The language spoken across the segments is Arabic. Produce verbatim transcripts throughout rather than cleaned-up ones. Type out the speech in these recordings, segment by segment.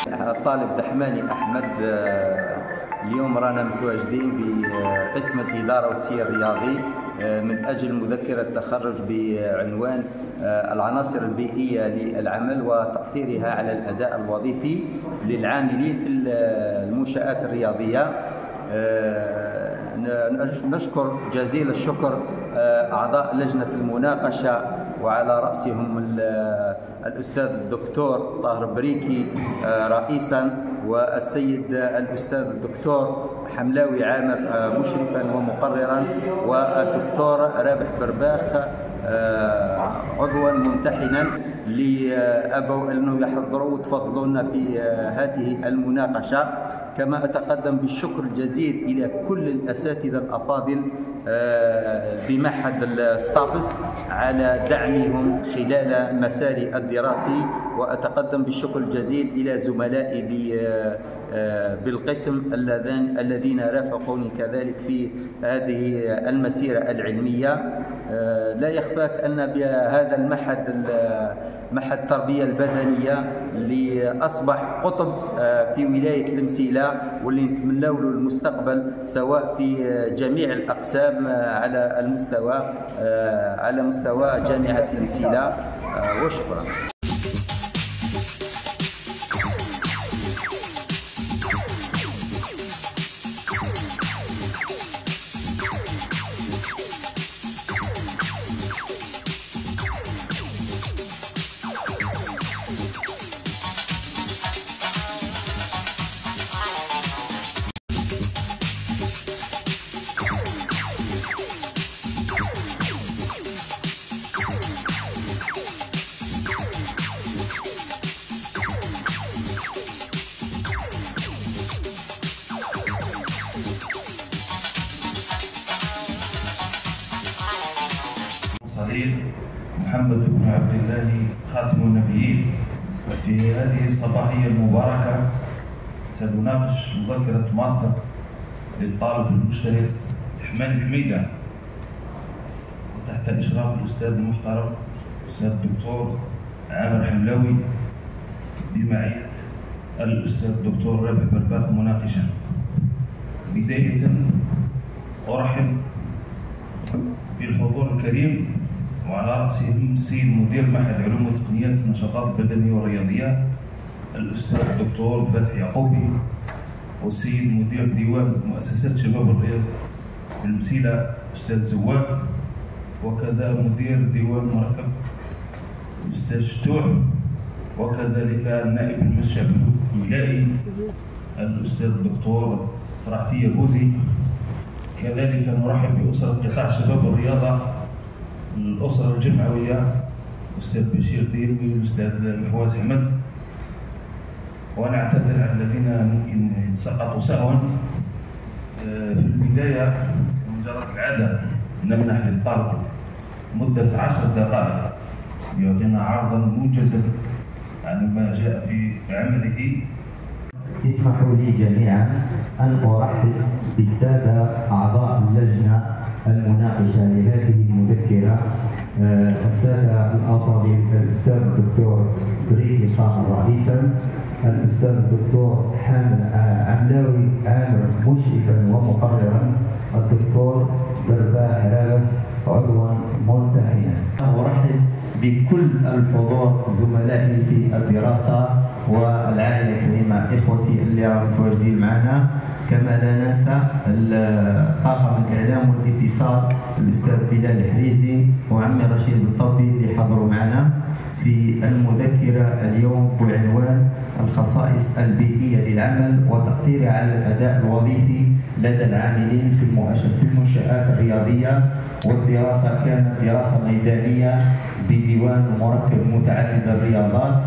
الطالب دحماني أحمد، اليوم رانا متواجدين بقسم الإدارة والتسيير الرياضي من أجل مذكرة تخرج بعنوان العناصر البيئية للعمل وتأثيرها على الأداء الوظيفي للعاملين في المنشآت الرياضية. نشكر جزيل الشكر أعضاء لجنة المناقشة وعلى رأسهم الأستاذ الدكتور طاهر بريكي رئيسا، والسيد الأستاذ الدكتور حملاوي عامر مشرفا ومقررا، والدكتور رابح برباخ عضوا ممتحنا لأبوا أنه يحضروا وتفضلونا في هذه المناقشة. كما أتقدم بالشكر الجزيل إلى كل الأساتذة الأفاضل بمعهد الستابس على دعمهم خلال مساري الدراسي، وأتقدم بالشكر الجزيل إلى زملائي بالقسم الذين رافقوني كذلك في هذه المسيرة العلمية. لا يخفاك أن بهذا المعهد معهد التربية البدنية اللي أصبح قطب في ولاية المسيلة، واللي نتمنوا له المستقبل سواء في جميع الأقسام على المستوى على مستوى جامعة المسيلة. وشكرا. محمد بن عبد الله خاتم النبيين. في هذه الصباحية المباركة سنناقش مذكرة ماستر للطالب المجتهد دحماني حميدة تحت إشراف الأستاذ المحترم الأستاذ الدكتور عامر حملاوي بمعية الأستاذ الدكتور رابح برباخ مناقشا. بداية أرحب بالحضور الكريم وعلى رأسهم السيد مدير معهد علوم وتقنيات النشاطات البدنية والرياضيات الأستاذ الدكتور فتحي يعقوبي، والسيد مدير ديوان مؤسسات شباب الرياض بالمسيلة الأستاذ زواج، وكذا مدير ديوان مركب الأستاذ شتوح، وكذلك النائب المشرع الولائي الأستاذ الدكتور فرحتية بوزي. كذلك نرحب بأسرة قطاع شباب الرياضة الأسرة الجمعوية الأستاذ بشير ديربي والأستاذ محواز أحمد، ونعتذر عن الذين ممكن سقطوا سهوا. في البداية من جرت العادة نمنح للطالب مدة عشر دقائق ليعطينا عرضا موجزا عن ما جاء في عمله. اسمحوا لي جميعا أن أرحب بالسادة أعضاء اللجنة المناقشة لهذه المذكرة، السادة الأفاضل الأستاذ الدكتور بريكي طاهر رئيسا، الأستاذ الدكتور حملاوي عامر مشرفا ومقررا، الدكتور برباخ رابح عضوا ممتحنا. أرحب بكل الحضور زملائي في الدراسة والعائلة الكريمة، إخوتي اللي راهم متواجدين معنا. كما لا ننسى طاقم الإعلام والاتصال الأستاذ بلال الحريزي وعمي رشيد الطبي اللي حضروا معنا في المذكرة اليوم بعنوان الخصائص البيئية للعمل وتأثيرها على الأداء الوظيفي لدى العاملين في المنشآت الرياضية. والدراسة كانت دراسة ميدانية بديوان مركب متعدد الرياضات،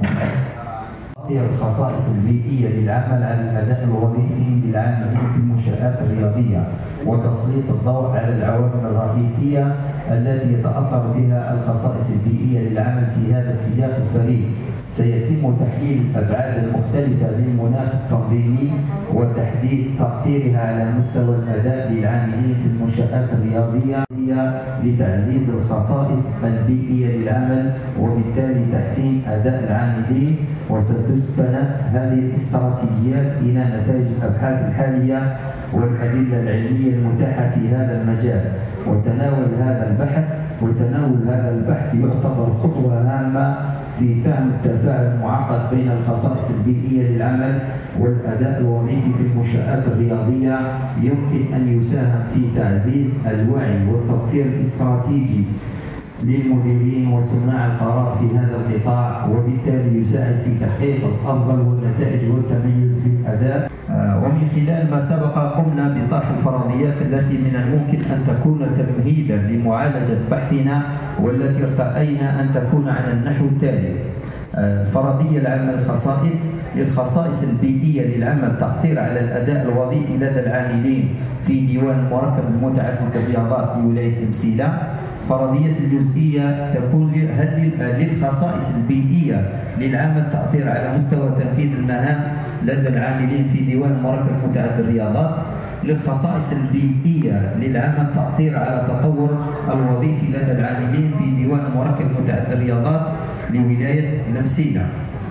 الخصائص البيئية للعمل على الأداء الوظيفي للعاملين في المنشآت الرياضية، وتسليط الضوء على العوامل الرئيسية التي يتأثر بها الخصائص البيئية للعمل في هذا السياق الفريد. سيتم تحليل الأبعاد المختلفة للمناخ التنظيمي وتحديد تأثيرها على مستوى الأداء للعاملين في المنشآت الرياضية لتعزيز الخصائص البيئية للعمل وبالتالي تحسين أداء العاملين. وست وستستند هذه الاستراتيجيات إلى نتائج الأبحاث الحالية والأدلة العلمية المتاحة في هذا المجال. وتناول هذا البحث وتناول هذا البحث يعتبر خطوة هامة في فهم التفاعل المعقد بين الخصائص البيئية للعمل والأداء الوظيفي في المنشآت الرياضية، يمكن أن يساهم في تعزيز الوعي والتفكير الاستراتيجي للمديرين وصناع القرار في هذا القطاع، وبالتالي يساعد في تحقيق الأفضل والنتائج والتميز في الأداء. ومن خلال ما سبق قمنا بطرح الفرضيات التي من الممكن أن تكون تمهيدا لمعالجة بحثنا، والتي ارتأينا أن تكون على النحو التالي: الفرضية العامة للخصائص للخصائص البيئية للعمل تأثير على الأداء الوظيفي لدى العاملين في ديوان المركب المتعدد الرياضات لولاية المسيلة. فرضية الجزئية تكون هل للخصائص البيئية للعمل تأثير على مستوى تنفيذ المهام لدى العاملين في ديوان المركب متعدد الرياضات. للخصائص البيئية للعمل تأثير على تطور الوظيفي لدى العاملين في ديوان المركب متعدد الرياضات لولاية المسيلة.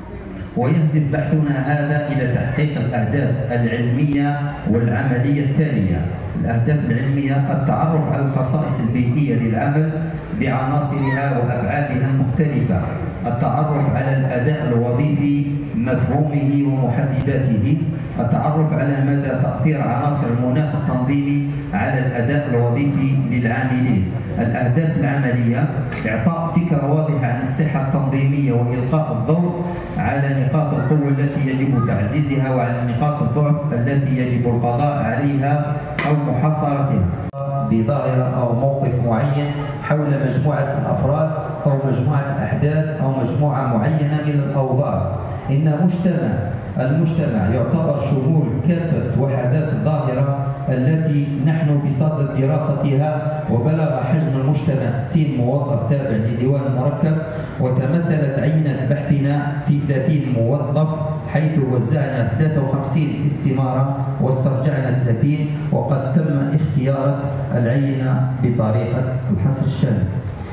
ويهدف بحثنا هذا إلى تحقيق الأهداف العلمية والعملية التالية: الأهداف العلمية التعرف على الخصائص البيئية للعمل بعناصرها وأبعادها المختلفة، التعرف على الأداء الوظيفي مفهومه ومحدداته، التعرف على مدى تأثير عناصر المناخ التنظيمي على الأداء الوظيفي للعاملين. الأهداف العملية إعطاء فكرة واضحة عن الصحة التنظيمية وإلقاء الضوء على نقاط القوة التي يجب تعزيزها وعلى نقاط الضعف التي يجب القضاء عليها أو محاصرتها بظاهرة أو موقف معين حول مجموعة الأفراد أو مجموعة الأحداث أو مجموعة معينة من الأوضاع. إن مجتمع المجتمع يعتبر شمول كافة وحدات الظاهرة التي نحن بصدد دراستها، وبلغ حجم المجتمع ستين موظف تابع لديوان المركب، وتمثلت عينة بحثنا في ثلاثين موظف، حيث وزعنا ثلاثة وخمسين استمارة واسترجعنا ثلاثين، وقد تم اختيار العينة بطريقة الحصر الشامل.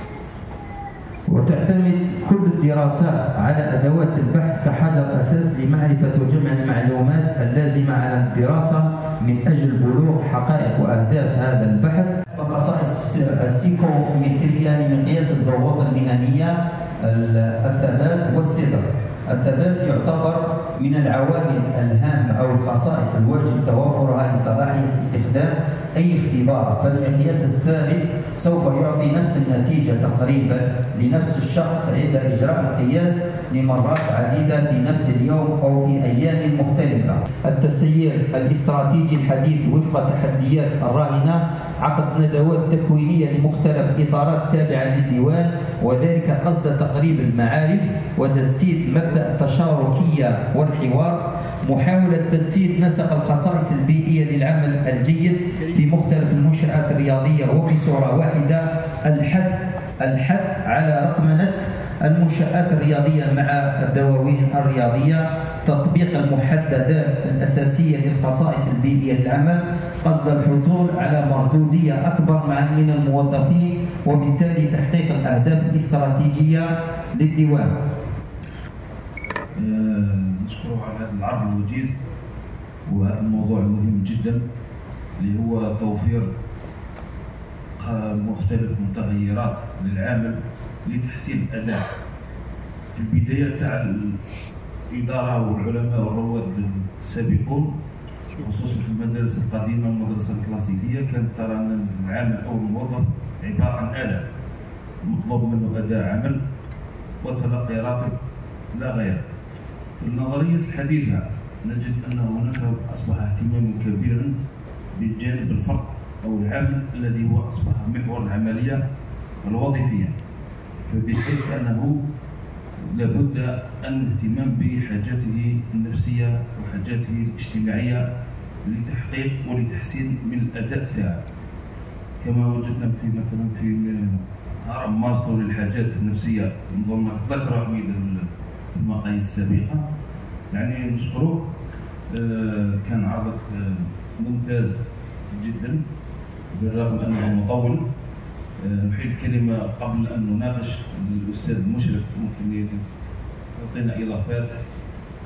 وتعتمد كل الدراسات على أدوات البحث كحجر أساس لمعرفة وجمع المعلومات اللازمة على الدراسة من أجل بلوغ حقائق وأهداف هذا البحث. الخصائص السيكومترية لمقياس الضوابط المهنية: الثبات والصدق. الثبات يعتبر من العوامل الهامة أو الخصائص الواجب توافرها لصلاحية استخدام أي اختبار، فالمقياس الثابت سوف يعطي نفس النتيجة تقريبا لنفس الشخص عند إجراء القياس لمرات عديدة في نفس اليوم أو في أيام مختلفة. التسيير الاستراتيجي الحديث وفق تحديات الراهنة: عقد ندوات تكوينية لمختلف إطارات تابعة للديوان، وذلك قصد تقريب المعارف وتجسيد مبدأ التشاركية والحوار. محاولة تجسيد نسق الخصائص البيئية للعمل الجيد في مختلف المنشآت الرياضية وبصورة واحدة. الحث الحث على رقمنة المنشآت الرياضية مع الدواوين الرياضية. تطبيق المحددات الأساسية للخصائص البيئية للعمل قصد الحصول على مردودية أكبر مع من الموظفين، وبالتالي تحقيق الأهداف الاستراتيجية للديوان. نشكره على هذا العرض الوجيز وهذا الموضوع المهم جدا اللي هو توفير مختلف متغيرات للعامل لتحسين الأداء. في البداية تاع الإدارة والعلماء والرواد السابقون، خصوصا في المدارس القديمة والمدرسة الكلاسيكية، كانت ترى أن العامل أو الموظف عبارة عن آلة مطلوب منه أداء عمل وتلقي راتب لا غير. في النظرية الحديثة نجد أن هناك أصبح اهتمام كبيرا بجانب الفرد أو العامل الذي هو أصبح محور العملية الوظيفية، فبحيث أنه لابد أن الاهتمام بحاجاته النفسية وحاجاته الاجتماعية لتحقيق ولتحسين من الأداء تاعه، كما وجدنا في مثلا في هرم ماسلو للحاجات النفسية، نظن ذكر حميد في المقاييس السابقة. يعني نشكروك، كان عرضك ممتاز جدا بالرغم أنه مطول. نحيل الكلمة قبل أن نناقش الأستاذ المشرف، ممكن تعطينا إضافات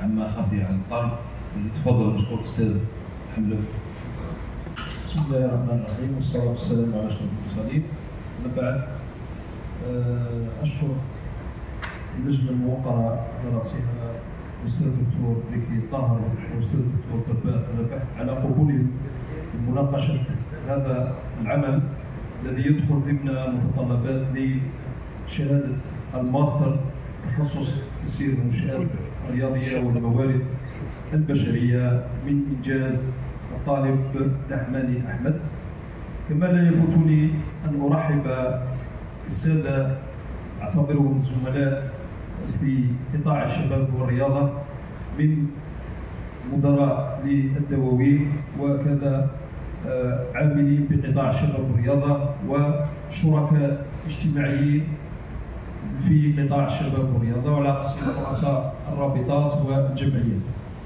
عما خفي عن الطالب. تفضل مشكور أستاذ حمله. بسم الله الرحمن الرحيم والصلاة والسلام على أشرف المرسلين. أما بعد، أشكر اللجنة الموقرة على رأسها الأستاذ الدكتور بكري طاهر والأستاذ الدكتور تباث ربح على قبولهم بمناقشة هذا العمل الذي يدخل ضمن متطلبات لشهادة الماستر تخصص تسيير المنشآت الرياضية والموارد البشرية من إنجاز الطالب دحماني أحمد. كما لا يفوتني أن أرحب بالسادة أعتبرهم الزملاء في قطاع الشباب والرياضة من مدراء للدواوين وكذا عاملين بقطاع الشباب والرياضة وشركاء اجتماعيين في قطاع الشباب والرياضة وعلى رؤساء الرابطات والجمعيات.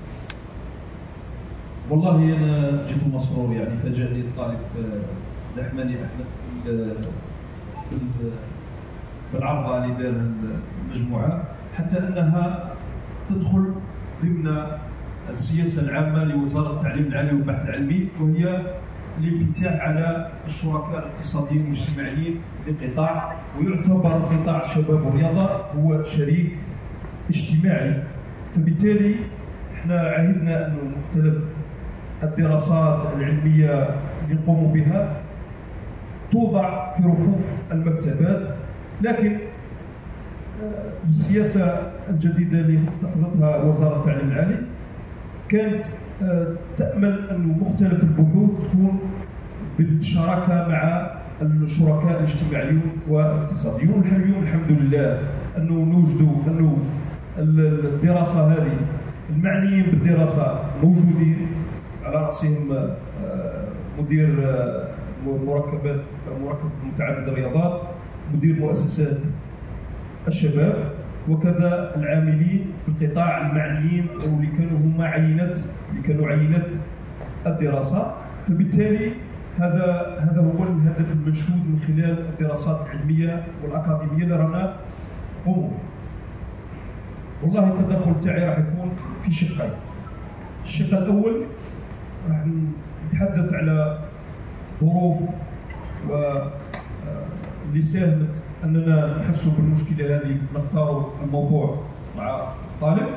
والله أنا جيت مسرور، يعني فاجأني الطالب دحماني أحمد بالعرضة اللي دارها المجموعة، حتى أنها تدخل ضمن السياسة العامة لوزارة التعليم العالي والبحث العلمي، وهي الانفتاح على الشركاء الاقتصاديين والاجتماعيين للقطاع، ويعتبر قطاع الشباب والرياضة هو شريك اجتماعي. فبالتالي احنا عهدنا أن مختلف الدراسات العلمية اللي نقوم بها توضع في رفوف المكتبات، لكن السياسة الجديدة اللي اتخذتها وزارة التعليم العالي كانت تأمل أن مختلف البحوث تكون بالشراكة مع الشركاء الاجتماعيون والاقتصاديون. اليوم الحمد لله أنه نوجدوا أنه الدراسة هذه المعنيين بالدراسة موجودين، على رأسهم مدير مركبات مركب متعدد الرياضات، مدير مؤسسات الشباب، وكذا العاملين في القطاع المعنيين او اللي كانوا هم عينه اللي كانوا عينه الدراسه. فبالتالي هذا هذا هو الهدف المنشود من خلال الدراسات العلميه والاكاديميه اللي رانا نقوموا. والله التدخل تاعي راح يكون في شقين. الشق الاول راح نتحدث على ظروف و اللي ساهمت اننا نحسوا بالمشكله هذه، نختاروا الموضوع مع الطالب.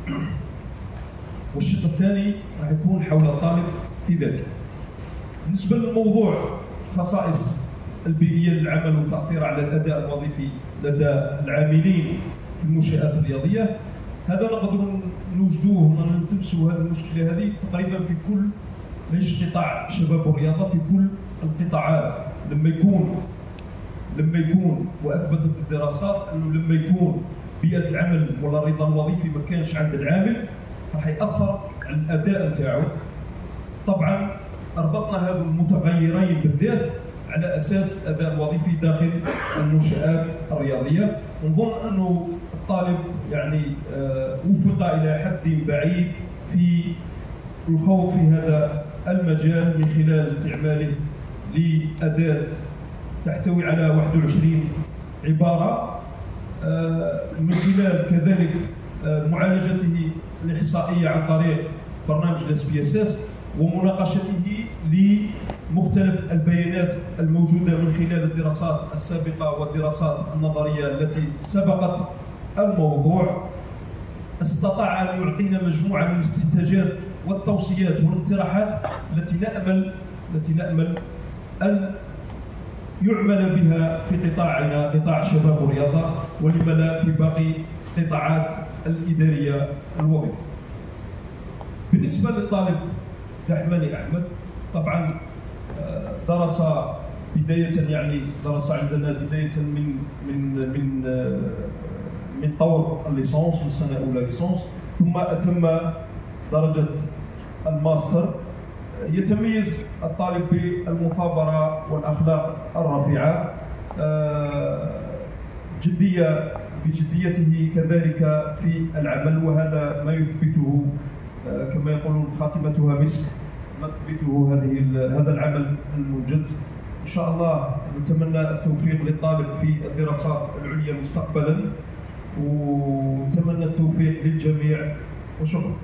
والشق الثاني راح يكون حول الطالب في ذاته. بالنسبه للموضوع الخصائص البيئيه للعمل وتاثيرها على الاداء الوظيفي لدى العاملين في المنشآت الرياضيه، هذا نقدروا نوجدوه ونلتمسوا هذه المشكله هذه تقريبا في كل، ليش قطاع الشباب والرياضه، في كل القطاعات. لما يكون لما يكون واثبتت الدراسات انه لما يكون بيئه العمل ولا الرضا الوظيفي ما كانش عند العامل راح ياثر على الاداء نتاعو. طبعا ربطنا هذو المتغيرين بالذات على اساس الاداء الوظيفي داخل المنشآت الرياضيه، ونظن انه الطالب يعني وفق الى حد بعيد في الخوض في هذا المجال من خلال استعماله لاداه تحتوي على واحد وعشرين عبارة، من خلال كذلك معالجته الإحصائية عن طريق برنامج الاس بي اس اس ومناقشته لمختلف البيانات الموجودة من خلال الدراسات السابقة والدراسات النظرية التي سبقت الموضوع. استطاع أن يعطينا مجموعة من الاستنتاجات والتوصيات والاقتراحات التي نأمل التي نأمل أن يعمل بها في قطاعنا قطاع الشباب والرياضة، ولما لا في باقي القطاعات الإدارية الوظيفية. بالنسبة للطالب دحماني أحمد، طبعا درس بداية يعني درس عندنا بداية من من من من طور الليسانس من السنة الأولى ليسانس، ثم أتم درجة الماستر. يتميز الطالب بالمثابرة والأخلاق الرفيعة، جدية بجديته كذلك في العمل، وهذا ما يثبته كما يقولون خاتمتها مسك، ما تثبته هذه هذا العمل المنجز. إن شاء الله نتمنى التوفيق للطالب في الدراسات العليا مستقبلا، ونتمنى التوفيق للجميع وشكرا.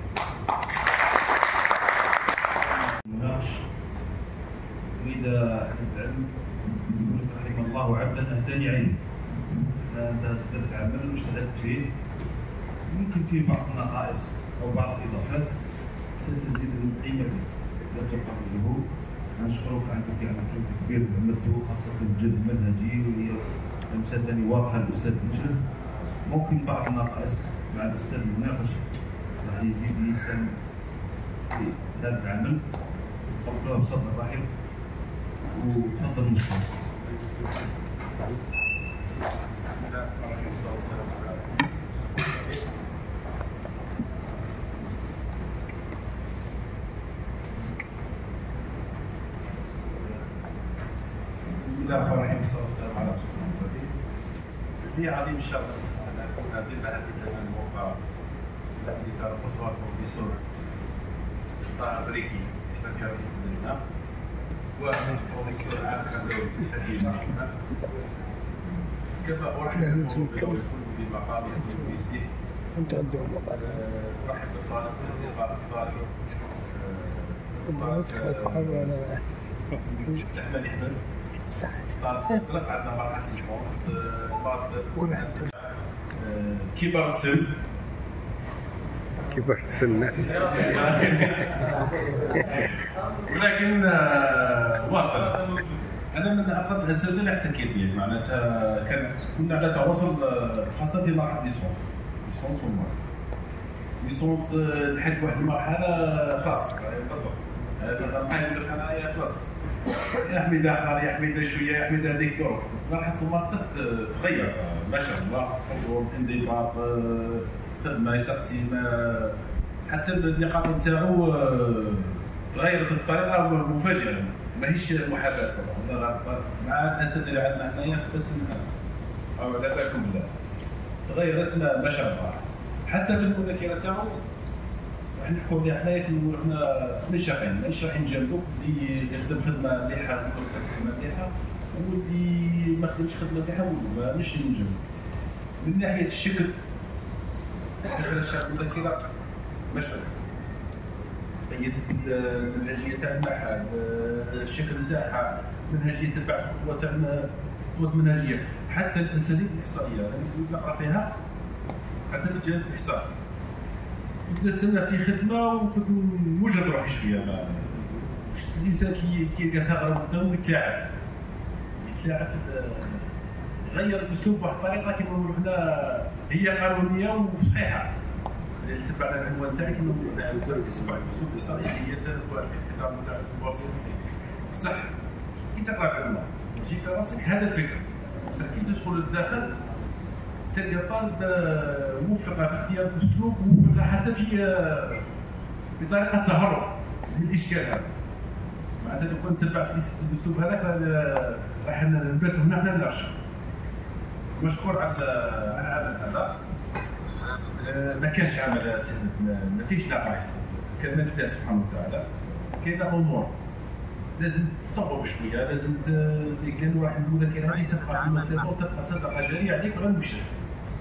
مناقش أريد العلم يقول رحم الله عبدا أهداني علم. أنا درت عمل واجتهدت فيه، ممكن فيه بعض النقائص أو بعض الإضافات ستزيد من قيمته لا تقبله. نشكرك على يعني جهد كبير عملته خاصة الجد المنهجي وهي تمثلني واضحة الأستاذ مجرد. ممكن بعض النقائص مع الأستاذ المناقش راح يزيد يسهم في هذا العمل. قبلها بصدر رحب وتفضل مشكور. بسم الله الرحمن الرحيم والصلاة والسلام على بسم الله الرحمن الرحيم والصلاة والسلام على رسول الله. لي عظيم الشرف أن أكون ضمن هذه الموقع التي ترقصها البروفيسور طه بريكي بصفته رئيس اللجنة والبروفيسور عام حمداوي بصفته المشرفة. كما أرحب بكل بمقامه وباسمه. أرحب بصالح الأصدقاء الأفضل أحمد أحمد طالب درس عندنا مرحلة ليسونس ماستر كبر السن كبر السن ولكن واصل. انا من ابرز الاساتذه اللي احتكيت به معناتها كان كنا على تواصل خاصه في مرحله ليسونس ليسونس والماستر. ليسونس لحد واحد المرحله خلاص بالضبط هذا ما يقول لك انا يا خلاص يا حميده احمر يا حميده شويه يا حميده هذيك ظروف. مرحله الماستر تغير ما شاء الله، حضور انضباط خدمه يسقسي حتى النقاط نتاعو تغيرت بطريقه مفاجئه ماهيش محاباه طبعا مع الاساتذه اللي عندنا حنايا في القسم او على بالكم بالله تغيرت ما شاء الله. حتى في المذاكره تاعو راح نحكوا عليها حنايا كنقولوا حنا منشقين مانيش رايحين نجاملوك اللي يخدم خدمه مليحه نقول لك خدمه مليحه واللي ما خدمش خدمه مليحه مانيش نجاملوك. من ناحيه الشكل دخل المذكره مشروع قيدت المنهجيه تاع المعهد الشكل نتاعها منهجيه البحث خطوه تاع خطوه منهجيه حتى الاساليب الاحصائيه انا كنت نقرا فيها حتى في الجانب الاحصائي كنت نستنى في خدمه وكنت موجد روحي شويه ما شفت الانسان كي كيلقى ثغره قدامه يتلاعب يتلاعب غير الاسلوب بواحد الطريقه كيما نقولوا حنا هي قانونيه وصحيحه. اللي تبعنا العنوان تاعي كيما نقولوا حنا تسمع الاسلوب الاحصائي هي تنبؤات الانحدار نتاع التواصل بصح كي تقرا العنوان تجي في راسك هذا الفكر بصح كي تدخل للداخل تلقى الطالب موفقه في اختيار الاسلوب موفقه حتى في بطريقه التهرب من الاشكال هذا. معناتها لو كنت تبعت الاسلوب هذاك راح نباتوا هنا حنا نناقشوا. مشكور على على العمل هذا. ما كانش عمل ما فيش نقائص كلمه الله سبحانه وتعالى. كاينه امور لازم تصوب شويه لازم كان واحد المذاكره هذه تبقى في المتابعه وتبقى صدقه جاريه عليك غير المشرف.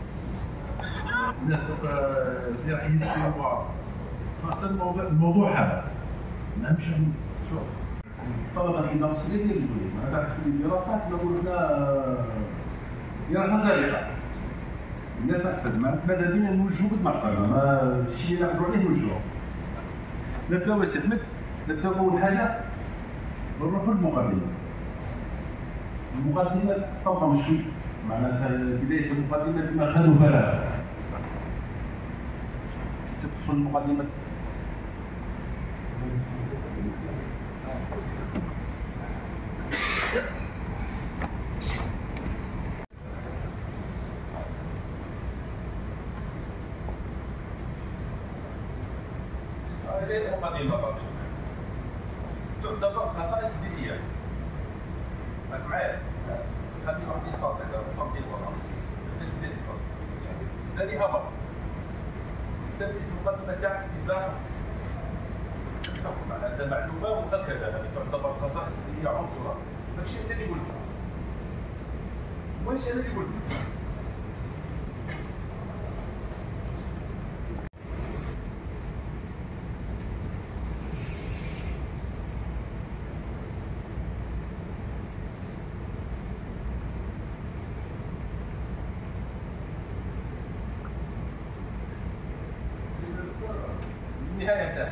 الناس اللي راح يسمعوا خاصه الموضوع الموضوع هذا ما مش شوف طلبه النظام السوري ديال الجولي معناتها في الدراسات نقولوا هنا دراسه سابقه الناس احسن ماذا بينا نوجهوا بالمقطع ما الشيء اللي نعبروا عليه نوجهوا. نبداو سي نبداو اول حاجه نروحوا للمقدمه. المقدمه طبعا شوي معناتها بدايه المقدمه بما خلو فراغ. تدخل المقدمه هذه المقدمه تعتبر خصائص بيئيه. راك معايا؟ خلي واحد يسباس هكا سنتي ورا باش بديت تفكر. ثاني امر تبدا المقدمه تاعك بزاف معناتها معلومه مؤكده هذه تعتبر خصائص بيئيه عنصريه. داكشي انت اللي قلتها. واش انا اللي قلتها؟ النهايه تاعها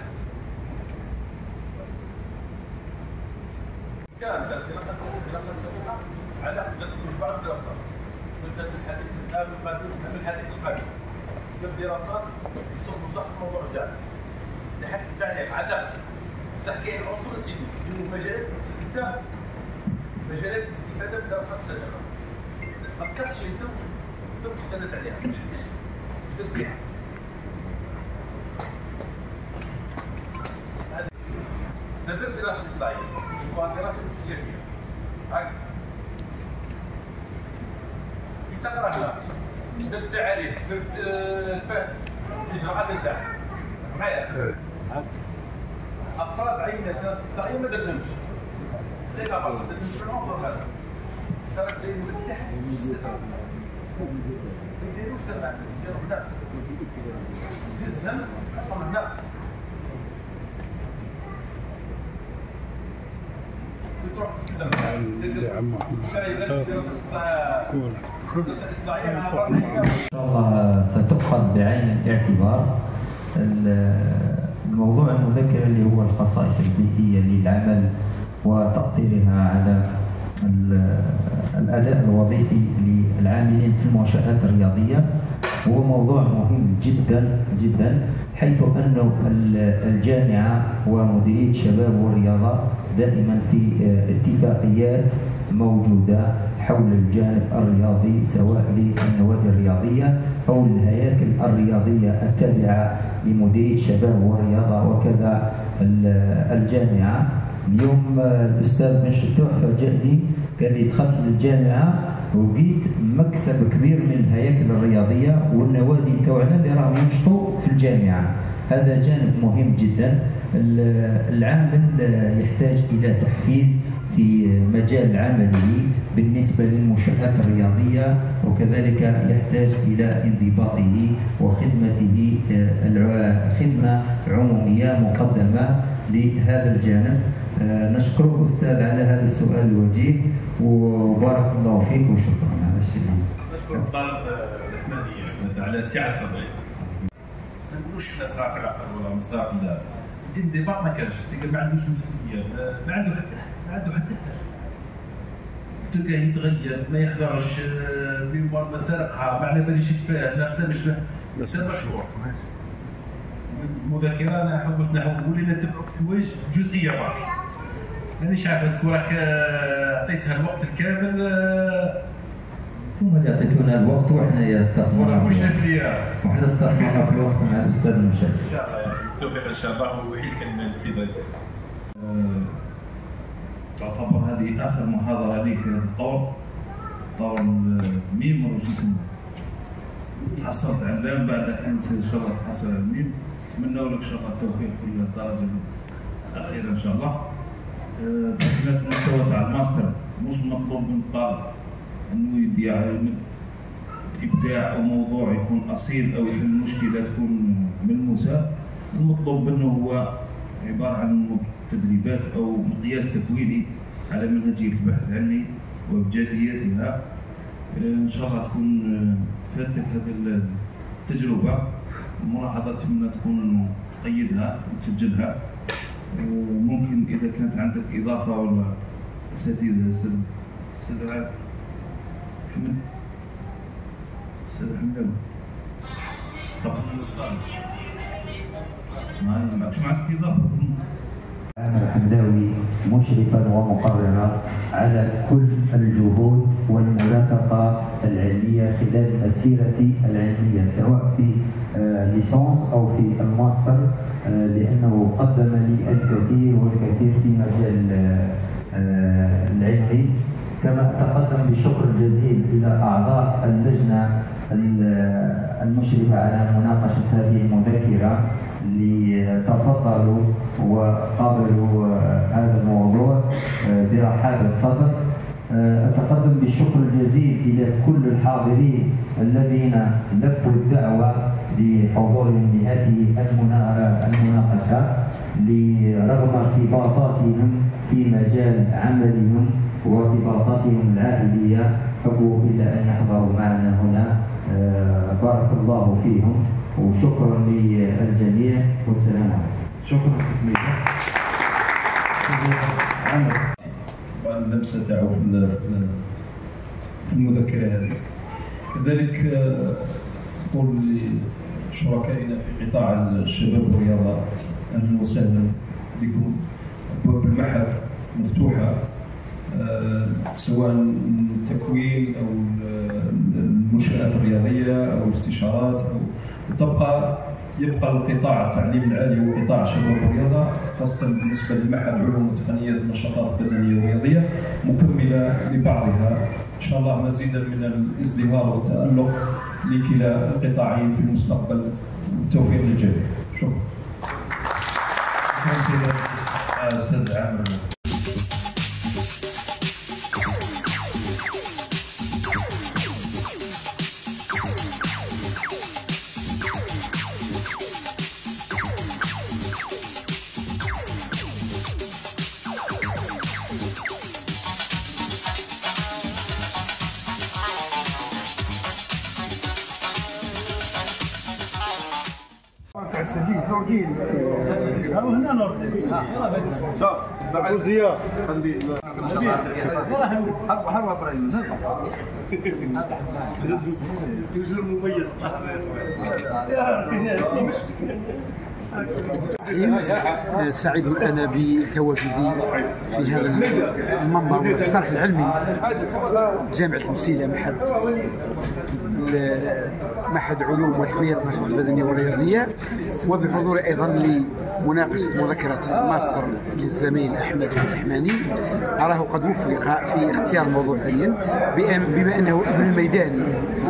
كان دراسه دراسه سابقه على مجموعه الدراسات مثل الحديث الان القديم من الحديث القديم الدراسات يصب صح الموضوع تاعنا لحد التعليق على تحكي العنصر السيدي من مجالات الاستفاده مجالات الاستفاده من الدراسات السابقه ما تقدرش انت مش مش تستند عليها مش مش تديها ندير دراسه اصلاحيه ودراسه استكشافيه هاك تقراها درت تعريف درت الاجراءات تاعها معايا افراد عينه دراسه اصلاحيه ما درتهمش غير فقط ما درتهمش في العنصر هذا ترى داير من تحت ما يديروش تبع يديروا هنا دزهم حطهم هنا تروح تستلم إن شاء الله ستؤخذ بعين الاعتبار الموضوع المذكر اللي هو الخصائص البيئية للعمل وتأثيرها على الأداء الوظيفي للعاملين في المنشآت الرياضية. هو موضوع مهم جدا جدا، حيث أن الجامعة ومديرية الشباب والرياضة دائما في اتفاقيات موجودة حول الجانب الرياضي، سواء للنوادي الرياضية أو الهياكل الرياضية التابعة لمديرية الشباب والرياضة وكذا الجامعة. اليوم الأستاذ بن شتوح فاجأني، قال لي دخلت للجامعة ولقيت مكسب كبير من الهياكل الرياضية والنوادي نتاعنا اللي راهم ينشطوا في الجامعة. هذا جانب مهم جدا. العامل يحتاج إلى تحفيز في مجال عمله بالنسبة للمنشآت الرياضية، وكذلك يحتاج إلى انضباطه وخدمته خدمة عمومية مقدمة لهذا الجانب. نشكر أستاذ على هذا السؤال الوجيه وبارك الله فيك وشكرا على الشيء. نشكر الطالب الرحمانية على سعة صدره. ما نقولوش احنا صراف العقل ولا مصراف لا، الانضباط ما كانش، تلقى ما عندوش مسؤولية، ما عنده حتى ما عنده حتى حاجة. تلقاه يتغير، ما يحضرش، بيمر مسارقها، ما على باليش يتفاهم، ما خدمش فيه. هذا مشروع. المذاكرة أنا حبس نحو نقول لنا تبعوا في حوايج جزئية برك. مانيش عارف اسكو راك عطيتها الوقت الكامل. ثم اللي عطيتونا الوقت وحنا استثمرنا وراك فيها وحنا استثمرنا في الوقت مع الاستاذ المشارك. ان شاء الله بالتوفيق ان شاء الله. ويعيد كلمه للسيد رئيس. تعتبر هذه اخر محاضره لي في هذا الطور، طور الميم ولا شو اسمه. تحصلت على اللام، بعد الحين ان شاء الله تحصل على الميم. نتمنى لك ان شاء الله التوفيق في الدرجه الاخيره ان شاء الله. في المستوى تاع الماستر مش مطلوب من الطالب انه يدي ابداع او موضوع يكون اصيل او يحل مشكله تكون ملموسه. المطلوب منه هو عباره عن تدريبات او مقياس تكويني على منهجيه البحث العلمي وابجدياتها. ان شاء الله تكون فاتك هذه التجربه. الملاحظه اتمنى تكون تقيدها وتسجلها. وممكن اذا كانت عندك اضافه ولا اساتذه استاذ استاذ حمد استاذ حمد طبعا ما معكش معك اضافه. أنا الحمداوي مشرفا ومقررا على كل الجهود والمرافقة العلمية خلال مسيرتي العلمية، سواء في ليسانس أو في الماستر، لأنه قدم لي الكثير والكثير في مجال العلمي. كما أتقدم بالشكر الجزيل إلى أعضاء اللجنة المشرفة على مناقشة هذه المذكرة اللي تفضلوا وقابلوا هذا الموضوع برحابة صدر. أتقدم بالشكر الجزيل إلى كل الحاضرين الذين لبوا الدعوة لحضورهم لهذه المناقشة رغم ارتباطاتهم في مجال عملهم وارتباطاتهم العائلية، حبوا إلى أن يحضروا معنا هنا. بارك الله فيهم. وشكرا للجميع والسلام عليكم. شكرا سيدي. طبعا اللمسه تاعو في في المذكره هذه. كذلك نقول لشركائنا في قطاع الشباب والرياضه اهلا وسهلا بكم. ابواب المعهد مفتوحه سواء التكوين او المنشآت الرياضيه او الاستشارات او تبقى يبقى القطاع التعليم العالي وقطاع الشباب والرياضه خاصه بالنسبه لمعهد علوم وتقنيات النشاطات البدنيه والرياضيه مكمله لبعضها ان شاء الله مزيدا من الازدهار والتالق لكلا القطاعين في المستقبل والتوفيق للجميع. شكرا. شكرا استاذ عامر. سعيد انا بتواجدي في هذا المنبر والصرح العلمي جامعه المسيله معهد معهد علوم وتقنيات النشاطات البدنيه والرياضيه، وبحضور ايضا لمناقشه مذكره ماستر للزميل احمد الرحماني. اراه قد وفق في اختيار موضوع ثانيا بما انه ابن الميدان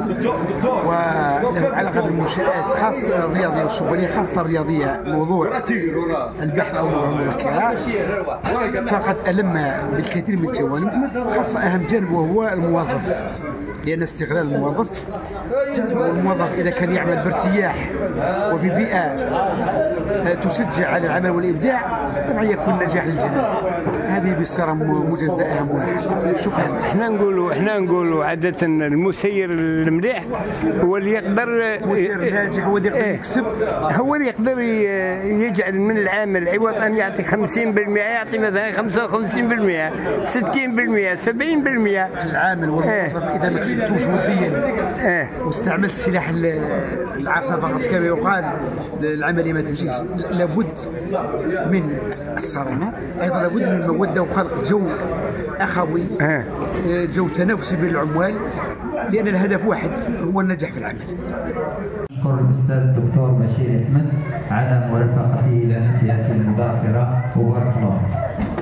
وله علاقه بالمنشات خاصه الرياضيه والشبانيه، خاصه الرياضيه موضوع البحث او موضوع المذكره، فقد الم بالكثير من الجوانب، خاصه اهم جانب وهو الموظف، لان استغلال الموظف والموظف اذا كان يعمل بارتياح وفي بيئه تشجع على العمل والابداع طبعا يكون نجاح للجميع. هذه بصراحه مجزاها ملاحظه. شكرا. احنا نقولوا احنا نقولوا عاده المسير المليح هو اللي يقدر المسير الناجح هو اللي يقدر يكسب، هو اللي يقدر يجعل من العامل عوض ان يعطي خمسين بالمئة يعطي مثلا خمسة وخمسين بالمئة ستين بالمئة سبعين بالمئة. العامل والموظف اذا ما كسبتوش وديا اه واستعملت سلاح العصا فقط كما يقال العمليه ما تمشيش، لابد من الصرامه، ايضا لابد من الموده وخلق جو اخوي، جو تنافسي بين العمال، لان الهدف واحد هو النجاح في العمل. أشكر الأستاذ الدكتور بشير أحمد على مرافقته لنا في هذه المذاكرة وبارك الله فيك.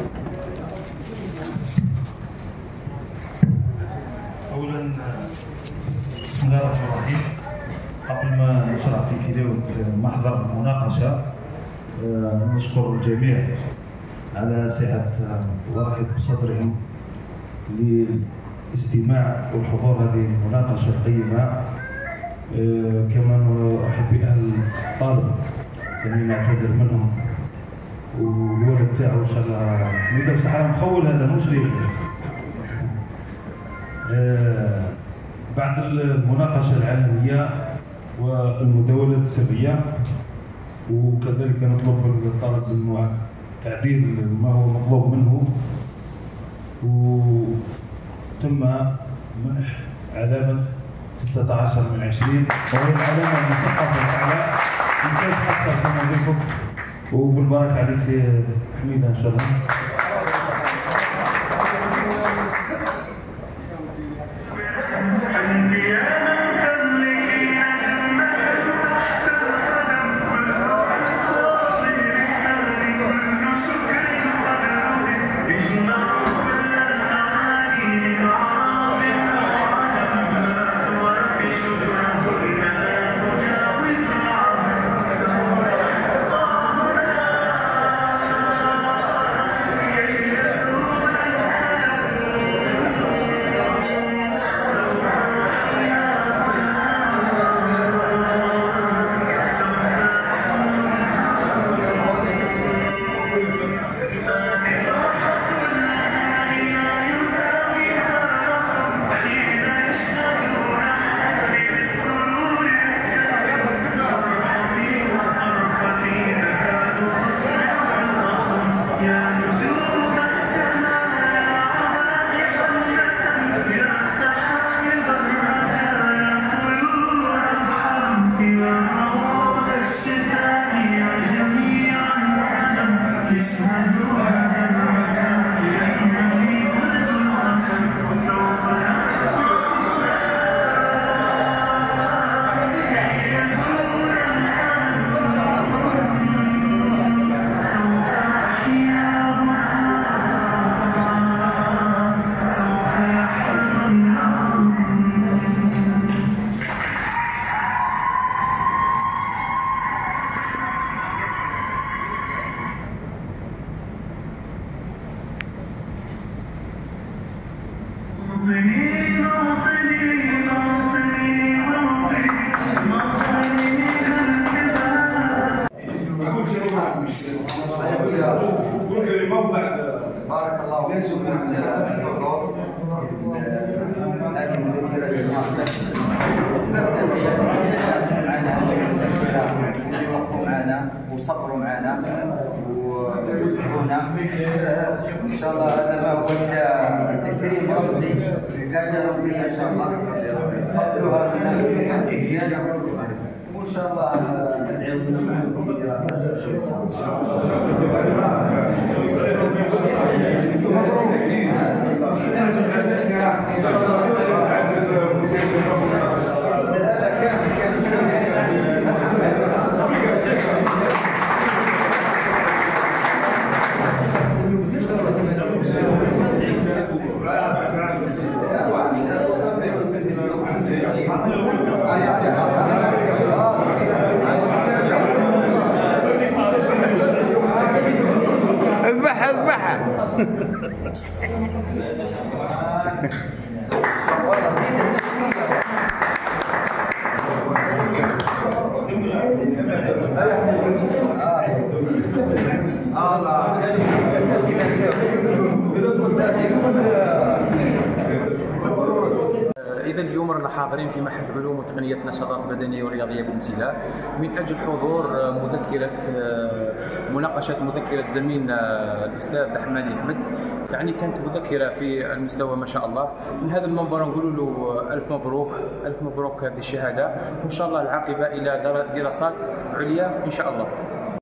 أولا بسم الله الرحمن الرحيم. قبل ما نشرع في تلاوة محضر المناقشة نشكر الجميع على سعة ورحب صدرهم للاستماع والحضور هذه المناقشة القيمة. أه كمان أحب بأهل الطالب يعني نعتذر منهم والولد تاعو إن شاء الله نبدأ بصحة مخول هذا مو شريك. أه بعد المناقشة العلمية والمداولات السرية وكذلك نطلب من الطالب بالموعد تعديل ما هو مطلوب منه، وتم منح علامة ستة عشر من عشرين وهي العلامة المثقفة الأعلى يمكن حتى سنة وبالبركة عليك سي حميدة إن شاء الله. هذه مذكرة اللي وقفوا معنا وصبروا معنا ووجهونا ان شاء الله. هذا ما هو تكريم رمزي، زكاة رمزية ان شاء الله قبلها من زيادة، وان شاء الله ندعو لكم بدراسة. اذبحها اذبحها. إذا اليوم رانا حاضرين في معهد علوم وتقنية نشاطات بدنية ورياضية بمسيلة من أجل حضور مذكرة مناقشة مذكرة زميلنا الأستاذ دحماني أحمد. يعني كانت مذكرة في المستوى ما شاء الله. من هذا المنبر نقول له ألف مبروك ألف مبروك هذه الشهادة، وإن شاء الله العاقبة إلى دراسات عليا إن شاء الله.